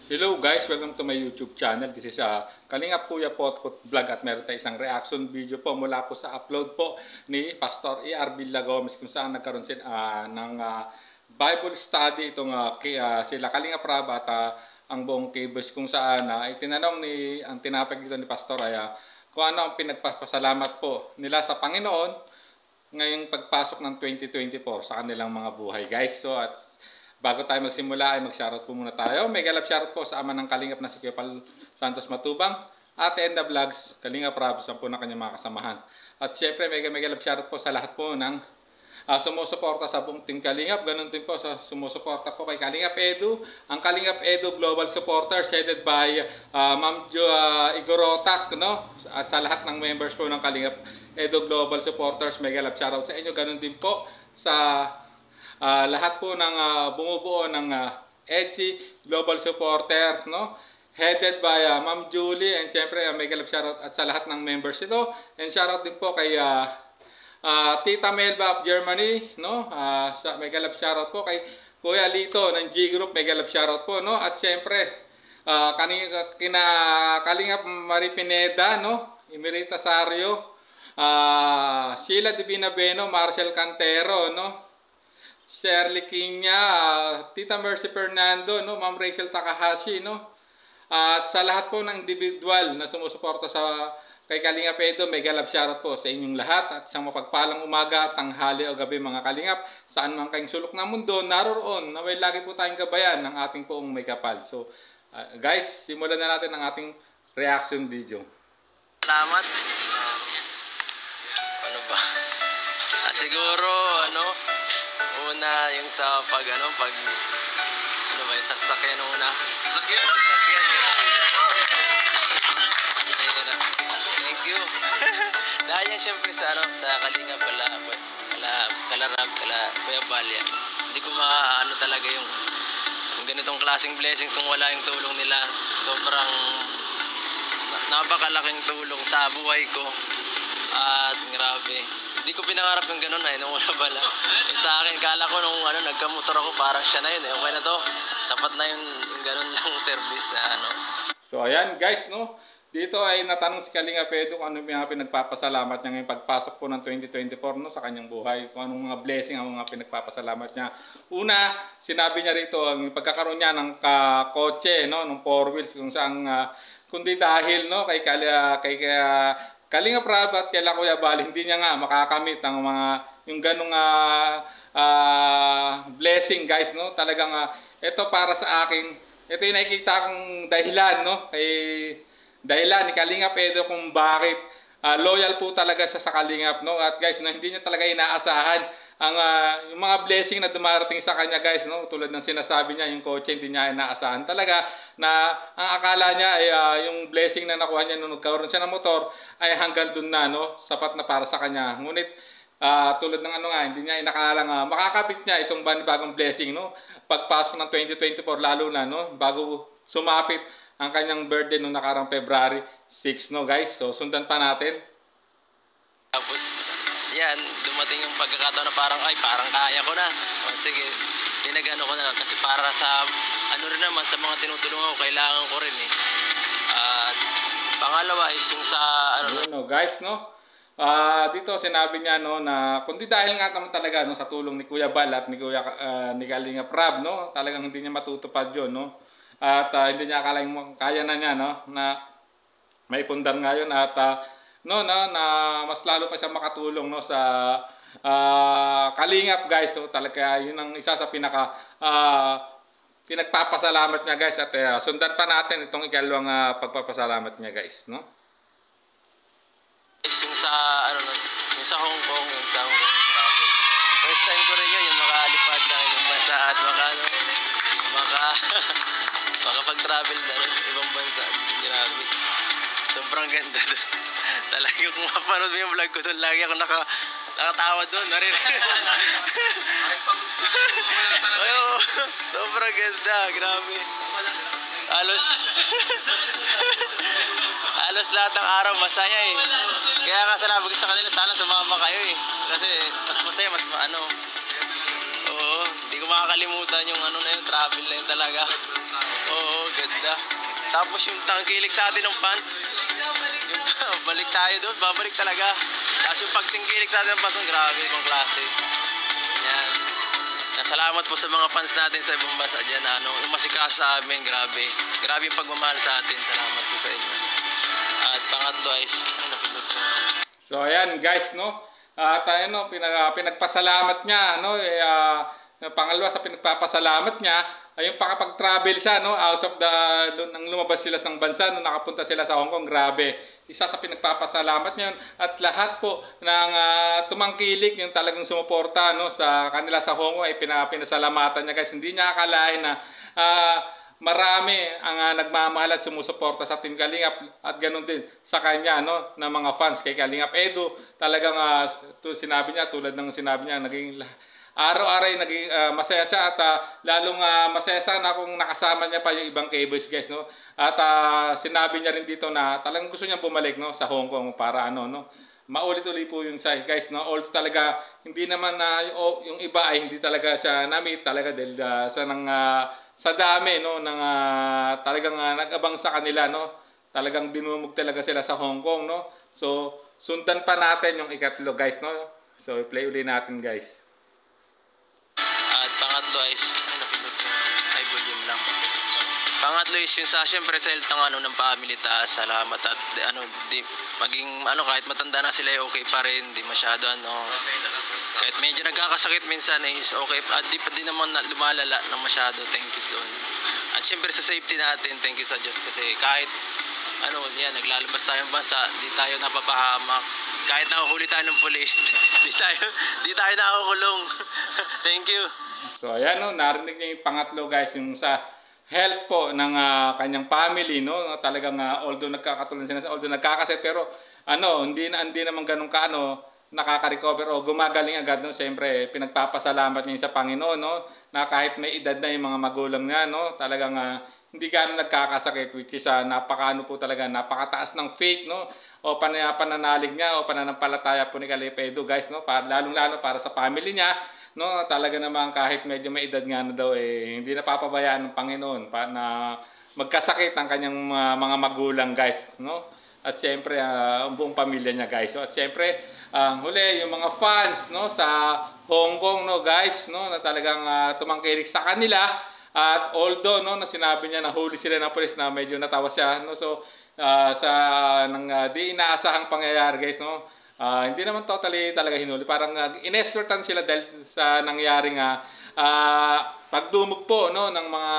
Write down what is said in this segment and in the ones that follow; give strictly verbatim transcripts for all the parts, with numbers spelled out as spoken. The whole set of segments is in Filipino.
Hello guys, welcome to my YouTube channel. This is uh, Kalingap Kuya Potpot Vlog at meron tayong isang reaction video po mula po sa upload po ni Pastor E R Villagomez kung saan nagkaroon sila uh, ng uh, Bible study itong uh, kay, uh, sila Kalingap Rab at uh, ang buong K-Boys kung saan uh, itinanong ni ang tinapag dito ni Pastor ay uh, kung ano ang pinagpapasalamat po nila sa Panginoon ngayong pagpasok ng twenty twenty-four sa kanilang mga buhay guys. So at bago tayo magsimula ay mag-shoutout po muna tayo. May galap shoutout po sa ama ng Kalingap na si Kuya Pal Santos Matubang, Ate Enda Vlogs, Kalingap Rab, sa po na kanyang mga kasamahan. At syempre may, may galap shoutout po sa lahat po ng uh, sumusuporta sa buong Team Kalingap. Ganun din po sa sumusuporta po kay Kalingap Edu, ang Kalingap Edu Global Supporters headed by uh, Ma'am Jo uh, Igorotak, no? At sa lahat ng members po ng Kalingap Edu Global Supporters, may galap shoutout sa inyo. Ganun din po sa Uh, lahat po ng uh, bumubuo ng uh, E D S I Global Supporter, no? Headed by uh, Ma'am Julie, and siyempre uh, may galap shoutout at sa lahat ng members ito. And shoutout din po kay uh, uh, Tita Melba of Germany, no? Uh, sa, may galap shoutout po kay Kuya Lito ng G Group, may galap shoutout po, no? At siyempre uh, kanina, kina Kalingap Marie Pineda, no? Emerita Sario, uh, Sheila Divina Beno, Marcel Cantero, no? Shirley Kinya, uh, Tita Mercy Fernando, no, Ma'am Rachel Takahashi, no. Uh, at sa lahat po ng individual na sumusuporta sa kay Kalingap Edu, may galap shoutout po sa inyong lahat at isang mapagpalang umaga, tanghali o gabi mga Kalingap, saan man kayong sulok ng mundo naroroon, naway lagi po tayong gabayan ng ating poong may kapal. So, uh, guys, simulan na natin ang ating reaction video. Salamat. Ano ba? Ah, siguro, ano, una yung sa pag ano pag ano ba yung sasakyan una sasakyan sasakyan thank you dahil yan syempre sa ano sa Kalingap kala kala Kalarab kala Kuya Balya, hindi ko maano talaga yung, yung ganitong klaseng blessing kung wala yung tulong nila. Sobrang napakalaking tulong sa buhay ko at grabe. Hindi ko pinangarap yung ganun na, eh, nung wala bala. Eh, sa akin, kala ko nung ano, nagkamotor ako, parang siya na yun. Eh. Okay na to. Sapat na yung, yung ganun lang service na ano. So, ayan guys, no? Dito ay natanong si Kalingap Edu kung ano yung pinagpapasalamat niya ngayong pagpasok po ng twenty twenty-four, no, sa kanyang buhay. Kung anong mga blessing ang mga pinagpapasalamat niya. Una, sinabi niya rito ang pagkakaroon niya ng uh, kotse, no, ng four wheels, kung saan, uh, kundi dahil, no, kay, kay, kay, kay uh, Kalingap Rab at kay Kuya Bal, hindi niya nga makakamit ang mga yung ganung uh, uh, blessing guys, no? Talagang uh, ito para sa akin, ito yung nakikita kong dahilan, no? Kay dahilan ni Kalingap Edu kung bakit uh, loyal po talaga siya sa Kalingap, no? At guys, no, hindi niya talaga inaasahan ang uh, yung mga blessing na dumarating sa kanya guys, no? Tulad ng sinasabi niya, yung kotse hindi niya inaasahan talaga na ang akala niya ay uh, yung blessing na nakuha niya nung nagkaroon siya ng motor ay hanggang dun na, no? Sapat na para sa kanya. Ngunit uh, tulad ng ano nga, hindi niya inakalang uh, makakapit niya itong bagong blessing, no? Pagpasok ng twenty twenty-four lalo na, no? Bago sumapit ang kanyang birthday nung nakarang February six, no guys? So sundan pa natin. Tapos yan, dumating yung pagkakataon na parang ay parang kaya ko na. O, sige, pinagano ko na kasi para sa ano rin naman sa mga tinutulungan ko, kailangan ko rin eh. At uh, pangalawa is yung sa ano, ano no, guys, no? Uh, dito sinabi niya, no, na kundi dahil nga naman talaga, no, sa tulong ni Kuya Bal at ni Kuya uh, ni Kalingap Rab, no, talagang hindi niya matutupad 'yon, no. At uh, hindi niya akalain kaya na niya, no, na may pundar ngayon at uh, no, no, na mas lalo pa siya makatulong, no, sa uh, Kalingap guys. So talaga yun ang isa sa pinaka uh, pinagpapasalamat niya guys. At uh, sundan pa natin itong ikalawang uh, pagpapasalamat niya guys, no. Yung sa ano, yung sa Hong Kong, yung sa Hong Kong travel. First time ko rin yun, yung makalipad na yung bansa at maka ano, maka makapag-travel na rin ibang bansa. Grabe. Sobrang ganda doon. Talaga kung mapanood mo yung vlog ko doon, lagi ako naka, nakatawa doon. Ayo, sobrang ganda, grabe. Halos, halos lahat ng araw masaya eh. Kaya nga sanabi ko sa kanila, sana sumama kayo eh. Kasi mas masaya, mas maano. Oo, hindi ko makakalimutan yung ano na yun, travel na yun talaga. Oo, ganda. Tapos yung tangkilik sa atin ng fans. Yung balik tayo doon, babalik talaga. Tapos yung pagtingkilik sa atin ng fans, grabe, ibang klase. Yan. Salamat po sa mga fans natin sa ibang bansa dyan. Ano, umasikaso sa amin, grabe. Grabe yung pagmamahal sa atin. Salamat po sa inyo. At pangatlo ay, ano, pinag So ayan guys, no? At uh, no, pinag, pinagpasalamat niya, no? Eh, uh, pangalawa sa pinagpapasalamat niya ay yung pakapag-travel siya, no? Out of the, nang lumabas sila ng bansa, no? Nakapunta sila sa Hong Kong, grabe. Isa sa pinagpapasalamat niya yun. At lahat po ng uh, tumangkilik, yung talagang sumuporta, no? Sa kanila sa Hong Kong ay pinasalamatan niya guys. Hindi niya akalain na uh, marami ang uh, nagmamahal at sumusuporta sa Team Kalingap at ganoon din sa kanya, no, ng mga fans kay Kalingap Edu. Talagang uh, to, sinabi niya, tulad ng sinabi niya, naging araw-araw naging uh, masaya siya at uh, lalong uh, masaya sana kung nakasama niya pa yung ibang K-boys guys, no. At uh, sinabi niya rin dito na talagang gusto niya bumalik, no, sa Hong Kong para ano, no, maulit-ulit po yung sa guys, no. Although talaga hindi naman na uh, yung iba ay hindi talaga siya na-meet talaga dahil uh, sa nang uh, sa dami, no, ng uh, talagang uh, nag-abang sa kanila, no. Talagang dinumog talaga sila sa Hong Kong, no. So sundan pa natin yung ikatlo guys, no. So i-play ulit natin guys. At pangatlo is ano, ay volume lang. Pangatlo is yung sa syempre sa health ng ano ng family, taas salamat at ano di maging ano kahit matanda na sila okay pa rin, di masyado ano. Kahit medyo nagkakasakit minsan is okay at di pa din naman lumalala ng masyado, thank you doon. At syempre sa safety natin, thank you sa Diyos kasi kahit ano yan, naglalabas tayong bansa, di tayo napapahamak. Kahit nahuhuli tayo ng pulis, di tayo di tayo nakukulong. Thank you. So ayan, no, narinig niyo yung pangatlo guys, yung sa health po ng uh, kanyang family, no. Talagang uh, although nagkakatulong sila, although nagkakasakit pero ano, hindi na hindi naman ganun kaano nakaka-recover o gumagaling agad, no. Siyempre pinagpapasalamat niya sa Panginoon, no, na kahit may edad na yung mga magulang niya, no, talagang uh, hindi gaano nagkakasakit, which is uh, napakaano po talaga, napakataas ng faith, no, o pan pananalig niya o pananampalataya po ni Kalingap Edu guys, no, para lalong-lalo para sa family niya, no. Talaga naman kahit medyo may edad nga na daw eh hindi napapabayaan ng Panginoon pa na magkasakit ang kanyang uh, mga magulang guys, no. At siyempre uh, ang buong pamilya niya guys. So, at siyempre ang uh, huli yung mga fans, no, sa Hong Kong, no guys, no, na talagang uh, tumangkilik sa kanila. At although, no, na sinabi niya na huli sila ng pulis, na medyo natawa siya, no. So uh, sa nang uh, di inaasahang pangyayari guys, no, uh, hindi naman totally talaga hinuli, parang uh, inescortan sila dahil sa nangyaring uh, uh, pagdumog po, no, ng mga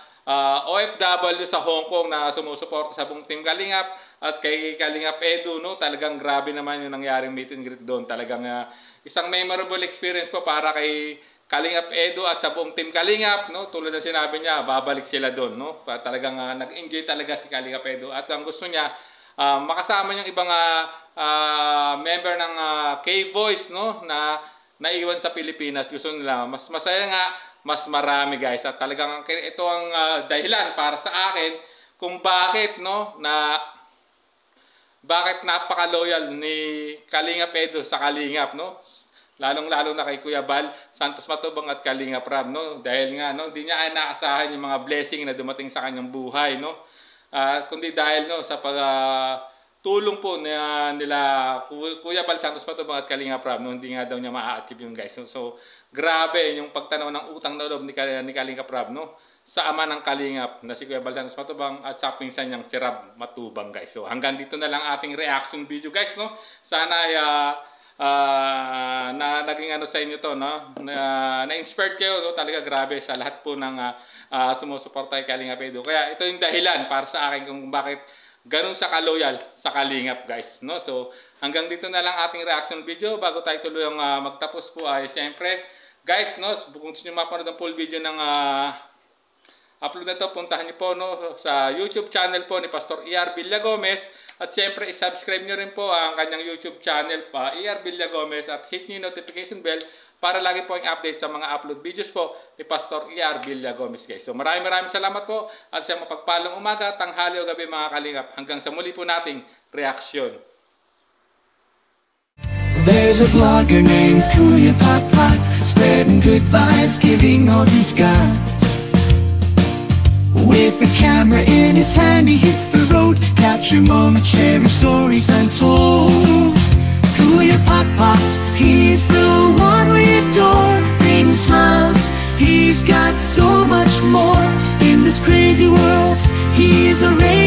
Uh, O F W sa Hong Kong na sumusuporta sa buong Team Kalingap at kay Kalingap Edu, no. Talagang grabe naman yung nangyaring meet and greet doon. Talagang uh, isang memorable experience po para kay Kalingap Edu at sa buong Team Kalingap, no. Tulad ng sinabi niya, babalik sila doon, no. Talagang uh, nag-enjoy talaga si Kalingap Edu at ang gusto niya uh, makasama yung ibang uh, uh, member ng uh, K-Voice, no, na naiwan sa Pilipinas. Gusto nila mas masaya nga, mas marami guys. At talagang ito ang uh, dahilan para sa akin kung bakit, no, na bakit napaka-loyal ni Kalingap Edu sa Kalingap, no. Lalong-lalo na kay Kuya Bal Santos Matubang at Kalingap Rab, no. Dahil nga, no, hindi niya inaasahan yung mga blessing na dumating sa kanyang buhay, no. Uh, kundi dahil, no, sa pag uh, tulong po na nila Kuya Bal Santos Matubang at Kalingap Rab, no, hindi nga daw niya ma-achieve yung guys. So, so grabe yung pagtanaw ng utang na loob ni, ni Kalingap Rab, no, sa ama ng Kalingap na si Kuya Bal Santos Matubang at sa pinsan niyang si Rab Matubang guys. So hanggang dito na lang ating reaction video guys, no. Sana ay uh, uh, na naging ano sa inyo to, no, na, na-inspired kayo, no. Talaga grabe sa lahat po ng uh, uh, sumusuporta kay Kalingap Edu. Kaya ito yung dahilan para sa akin kung bakit ganun sa kaloyal sa Kalingap guys, no. So hanggang dito na lang ating reaction video. Bago tayo tuluyang uh, magtapos po ay siyempre guys, no, kung gusto nyo mapanood ang full video ng uh, upload na to, puntahan niyo po, no, sa YouTube channel po ni Pastor E R Villagomez. At siyempre i-subscribe nyo rin po ang kanyang YouTube channel pa, E R Villagomez, at hit nyo yung notification bell para lagi po yung update sa mga upload videos po ni Pastor E R Villagomez guys. So maraming maraming salamat po at sa mapagpalang umaga, tanghali o gabi mga Kalingap. Hanggang sa muli po nating reaksyon. There's a vlogger named Kuya Papa, spreading good vibes, giving all he's got. With a camera in his hand, he hits the road, capture moments, sharing stories untold. Kuya Patpat, he's the one we adore. Bring smiles, he's got so much more. In this crazy world, he is a ray